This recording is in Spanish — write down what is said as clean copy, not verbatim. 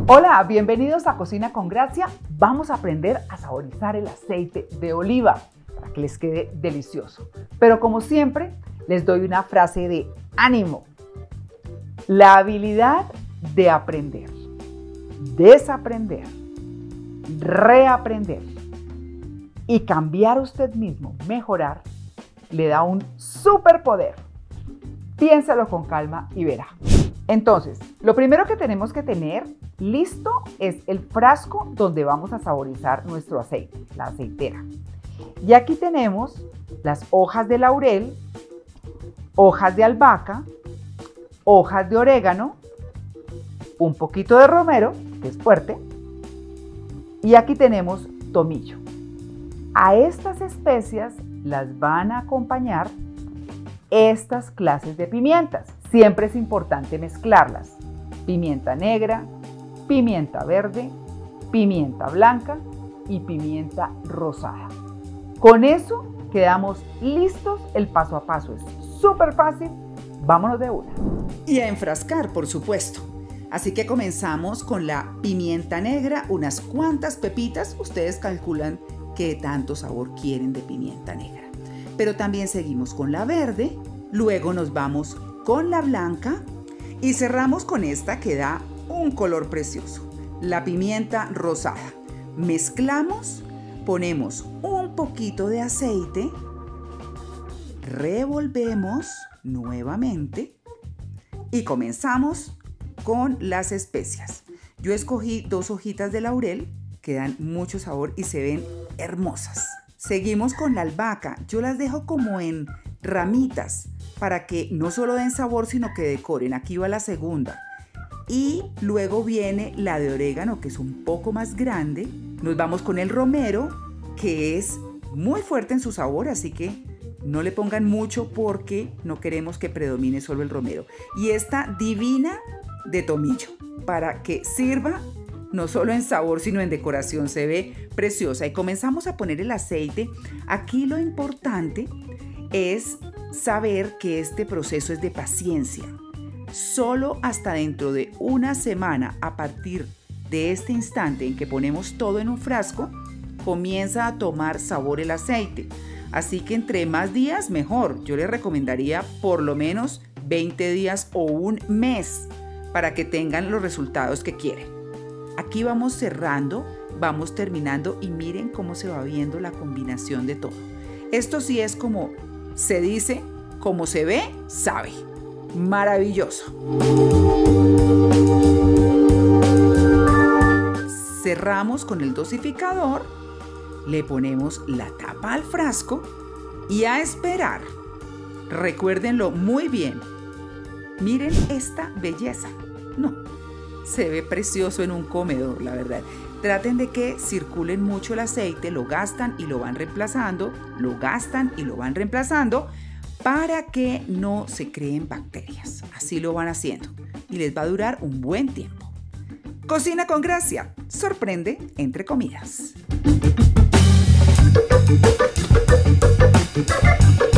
Hola, bienvenidos a Cocina con Gracia. Vamos a aprender a saborizar el aceite de oliva para que les quede delicioso. Pero como siempre, les doy una frase de ánimo. La habilidad de aprender, desaprender, reaprender y cambiar usted mismo, mejorar, le da un superpoder. Piénsalo con calma y verá. Entonces, lo primero que tenemos que tener listo es el frasco donde vamos a saborizar nuestro aceite, la aceitera. Y aquí tenemos las hojas de laurel, hojas de albahaca, hojas de orégano, un poquito de romero, que es fuerte, y aquí tenemos tomillo. A estas especias las van a acompañar estas clases de pimientas. Siempre es importante mezclarlas. Pimienta negra, pimienta verde, pimienta blanca y pimienta rosada. Con eso quedamos listos. El paso a paso es súper fácil. Vámonos de una. Y a enfrascar, por supuesto. Así que comenzamos con la pimienta negra, unas cuantas pepitas. Ustedes calculan qué tanto sabor quieren de pimienta negra. Pero también seguimos con la verde, luego nos vamos con la blanca y cerramos con esta que da un color precioso, la pimienta rosada. Mezclamos, ponemos un poquito de aceite, revolvemos nuevamente y comenzamos con las especias. Yo escogí 2 hojitas de laurel que dan mucho sabor y se ven hermosas. Seguimos con la albahaca. Yo las dejo como en ramitas para que no solo den sabor, sino que decoren. Aquí va la segunda. Y luego viene la de orégano, que es un poco más grande. Nos vamos con el romero, que es muy fuerte en su sabor, así que no le pongan mucho porque no queremos que predomine solo el romero. Y esta divina de tomillo, para que sirva no solo en sabor, sino en decoración. Se ve preciosa. Y comenzamos a poner el aceite. Aquí lo importante es saber que este proceso es de paciencia. Solo hasta dentro de una semana, a partir de este instante en que ponemos todo en un frasco, comienza a tomar sabor el aceite. Así que entre más días, mejor. Yo les recomendaría por lo menos 20 días o un mes para que tengan los resultados que quieren. Aquí vamos cerrando, vamos terminando y miren cómo se va viendo la combinación de todo. Esto sí es como se dice, como se ve, sabe. Maravilloso. Cerramos con el dosificador, le ponemos la tapa al frasco y a esperar. Recuérdenlo muy bien. Miren esta belleza. No. Se ve precioso en un comedor, la verdad. Traten de que circulen mucho el aceite, lo gastan y lo van reemplazando, lo gastan y lo van reemplazando para que no se creen bacterias. Así lo van haciendo y les va a durar un buen tiempo. Cocina con Gracia. Sorprende entre comidas.